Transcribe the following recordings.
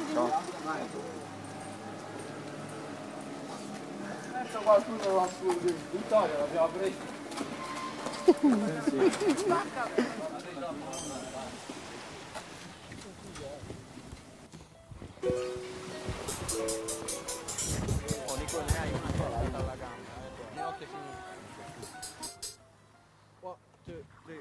Adesso qualcuno va su Vittoria, l'abbiamo preso. Nico, ne hai una sola alla gamba, ginocchio sinistro. 1, 2, 3,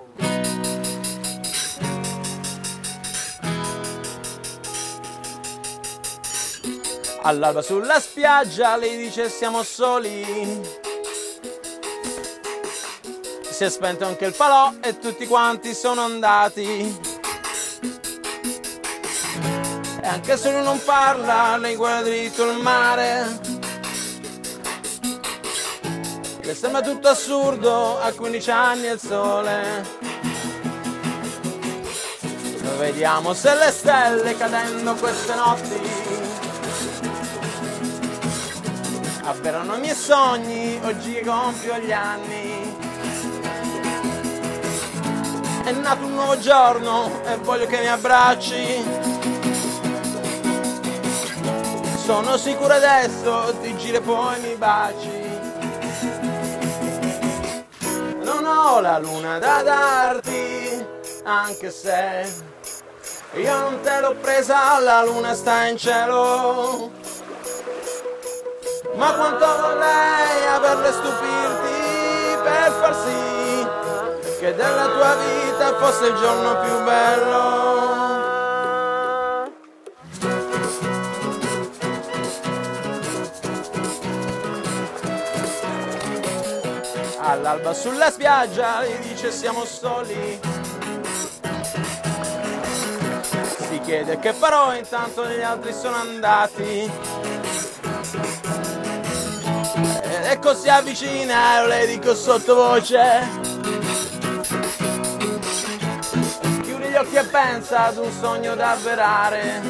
4. All'alba sulla spiaggia lei dice siamo soli. Si è spento anche il falò e tutti quanti sono andati. E anche se lui non parla, lei guarda dritto il mare. Le sembra tutto assurdo, a 15 anni il sole. Lo vediamo se le stelle cadendo queste notti avverano i miei sogni, oggi che compio gli anni. È nato un nuovo giorno e voglio che mi abbracci. Sono sicuro adesso ti giri e poi mi baci. Non ho la luna da darti, anche se io non te l'ho presa, la luna sta in cielo. Ma quanto vorrei averle stupirti per far sì che della tua vita fosse il giorno più bello. All'alba sulla spiaggia lei dice siamo soli. Si chiede che farò, intanto gli altri sono andati. Ed ecco si avvicina e le dico sottovoce: chiudi gli occhi e pensa ad un sogno da avverare.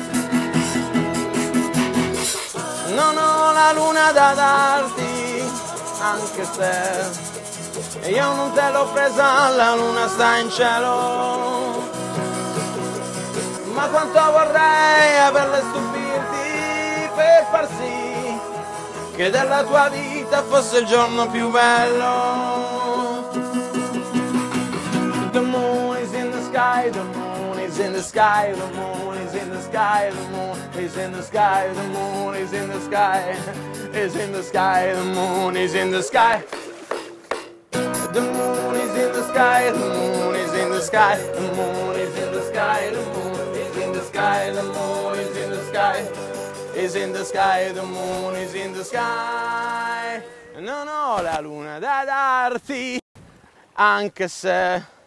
Non ho la luna da darti, anche se io non te l'ho presa, la luna sta in cielo. Ma quanto vorrei averle stupirti per far sì che della tua vita fosse il giorno più bello. The moon is in the sky, the moon is in the sky, the moon is in the sky, the moon is in the sky, the moon is in the sky, is in the sky, the moon is in the sky. The moon is in the sky, the moon is in the sky, the moon is in the sky, the moon is in the sky, the moon is in the sky, is in the sky, the moon is in the sky. Non ho la luna da darti, anche se